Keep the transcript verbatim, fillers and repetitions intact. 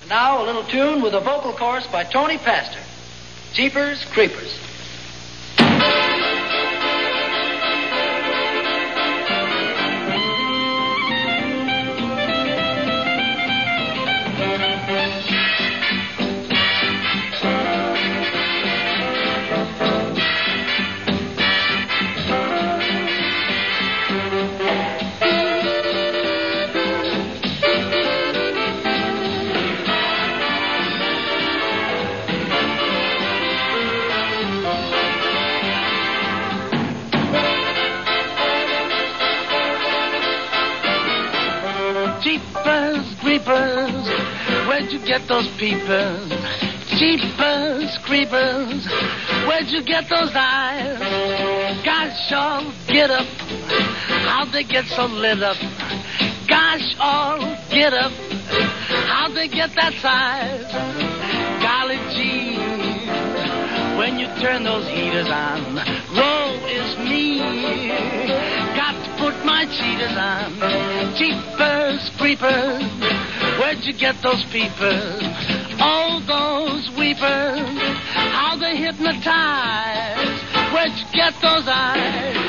Now a little tune with a vocal chorus by Tony Pastor. Jeepers Creepers. Jeepers, creepers, where'd you get those peepers? Jeepers, creepers, where'd you get those eyes? Gosh, all get up, how'd they get so lit up? Gosh, all get up, how'd they get that size? Golly gee, when you turn those heaters on, woe is me. Got to put my cheaters on. Jeepers, creepers, where'd you get those peepers? Oh, those weepers, how they hypnotize. Where'd you get those eyes?